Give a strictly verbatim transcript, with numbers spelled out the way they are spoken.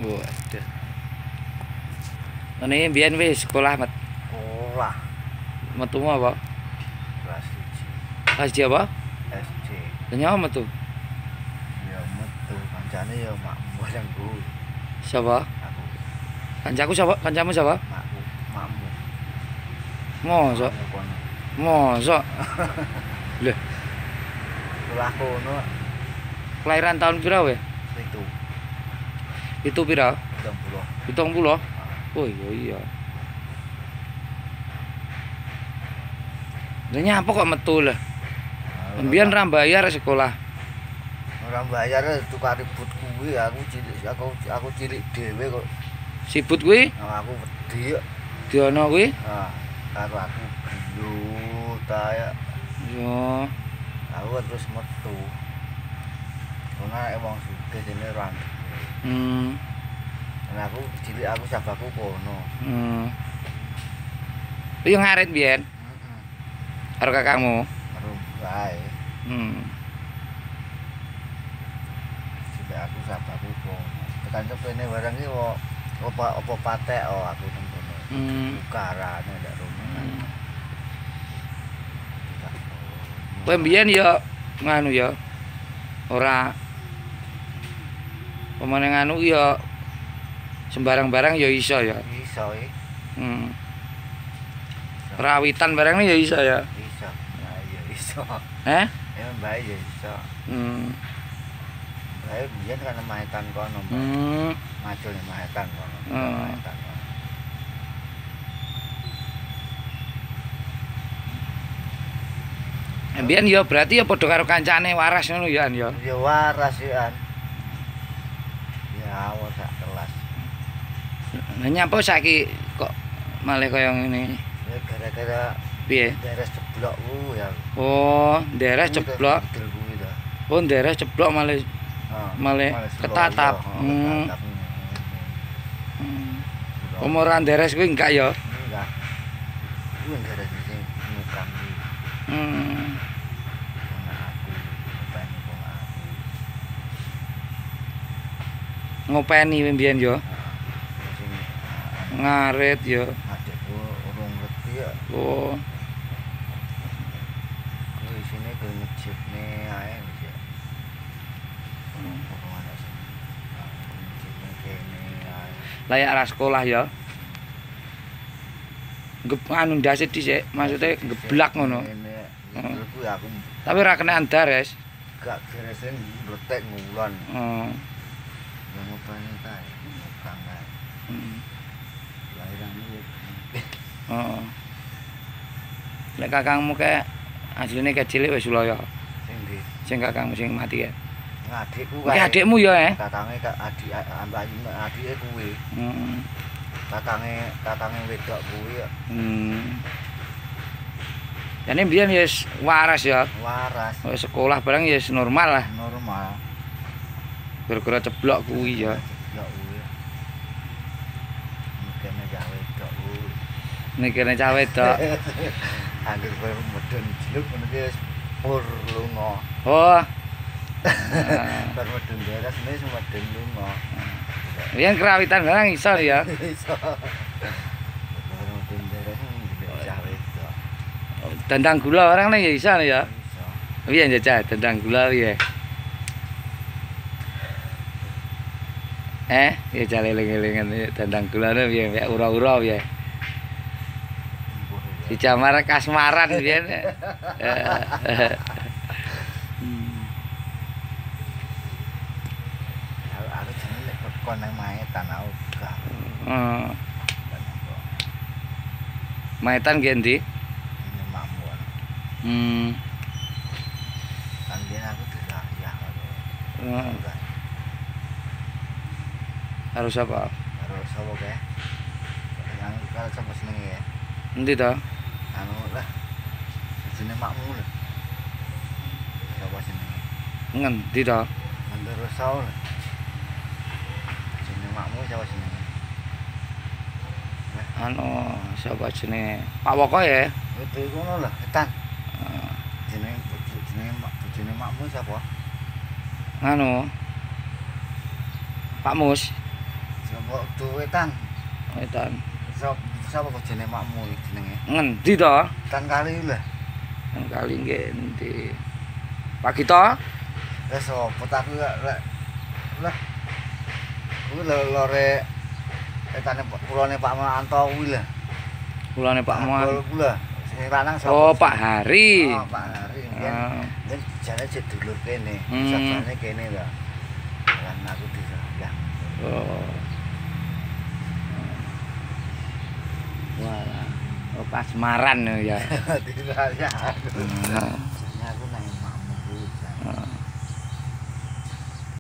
Waduh. Ngene mbiyen wis sekolah met. Sekolah. Metu apa? Kelas siji. Kelas siji apa? S D. Kenapa metu? Ya metu kancane ya makmu yang ku. Siapa? Aku. Kancaku siapa? Kancamu siapa? Makku, makmu. Mosok. Makmu kono. Mosok. Lho, Sekolah kono kelahiran tahun pira we? itu Itu pira? tiga puluh. Pitung puluh. Oh iya iya. Lah nyapa kok metu lah. Mbiyen ra bayar sekolah. Ora bayar tukar ribut kuwi aku cilik aku aku cilik dhewe kok. Sibut kuwi Nah, aku wedi kok. diono kuwi. Nah, karo aku gelu ta ya. Yo. Aku terus metu. Karena emang sugih dene ran. Hmm. Nah, aku cilik aku sabaku kono. Hmm. Yo ngarit mbiyen Heeh. karo kakakmu. Karo bae. Hmm. Cilik aku sabaku kono. Tekan kene barang iki kok apa apa patek oh aku nang kono. Hmm. Ukarane ndak rumah. Kowe mbiyen ya nganu ya. Ora pemane nganu ya sembarang-barang ya iso ya. Iso e. Hmm. Rawitan barang ya iso ya. Iso. Nah, iya iso. Eh? Ya bae ya iso. Hmm. Bae biyen kan mahetan kono, Mbak. Hmm. Macul mahetan kono. Hmm. Mahetan kono. Mbiyen ya berarti ya padha karo kancane waras ngono ya an ya. Ya waras ya an. Ya awak sak kelas. Lah nyapa saiki kok malah kaya ngene. Ya gara-gara Piye? beres ceblok ku ya. Oh, nderes ceblok. Bedel kuwi ta. Oh, nderes ceblok malah Heeh. Malah ketatap. Hmm. Ketatap. hmm. Umuran nderes kuwi enggak ya? Enggak. Kuwi gara sing ngukang kuwi. Hmm. Sama aku, ngopeni wong aku. Ngopeni mbiyen ya. Sing Ngarit ya. adikku urung ngerti ya. Oh. Kuwi isine kuwi ngejipne ae wis ya. Urung ana sing ngejipne kene ae. Layak ra sekolah ya. Gep anu ndase dhisik, maksude geblak ngono. Kene iki kuwi aku Tapi ra kenaan dares. gak geresen mletek ngulon. Oh. Ya ngopeni kae, ngukang kae. Hmm. Lahiran iki. Oh. Lek kakangmu kayak asline kayak cilik wis ya. Sing ndi? Sing kakangmu sing mati ya. Adikku Iki adikmu ya eh. kakange kak adik ambak adike kuwi. Heeh. Kakange kakange wedok kuwi Hmm. Jane mbiyen ya wis waras ya. waras, Wis sekolah barang ya wis normal lah. normal. Gara-gara ceblok kuwi ya. Ya kuwi. Mungkin aja wedok kuwi. Mikirne cah wedok. Anggere kowe medun jeluk ngono ki wis pur lunga. Oh. Bar medun beres wis medun lunga. Yen kerawitan barang iso ya. Iso. Bar medun beres cah wedok. Dandang gula orang nih ya iso ya. Iso. Piye njajah dandang gula piye? Eh, ya jale eling-elingan dandang gulane piye? Ya ura-ura piye? Di jamar kasmaran piye? Aku jenenge lek kon nang maetan aku gak. Heeh. Maetan nggih ndi? Ini makmu. Hmm. Kan biyen aku dirayah karo. Heeh. Harus apa? Karo sapa kae? Yang karo sapa senenge ya? Endi to? Anu lah. Jenenge makmu lho. Sapa senenge? Ngendi to? Mandoro Saul. Jenenge makmu sapa senenge? Anu, sapa jenenge? Pak Woko ya? Itu ngono lah, etan. Heeh. Jenenge jenenge mak jenenge makmu sapa? Anu. Pak Mus. Sapa duwetan? Wetan. Sop sapa bojone makmu iki jenenge? Ngendi to? Tan kali lah. Nang kali nggih endi. Pagi to? Lah sapa tak aku lek lek lah. Kuwi lho lore etane kulone Pak Manto kuwi lho. Kulane Pak Muan. Kula sing lanang sapa? Oh, Pak Hari. Oh, Pak Hari. Ah. Kan jane cek dulur kene. Hmm. Sajane kene lho. Lan aku disayang. Oh. Wah. Oh, kasmaran ya. Disayang. Nah.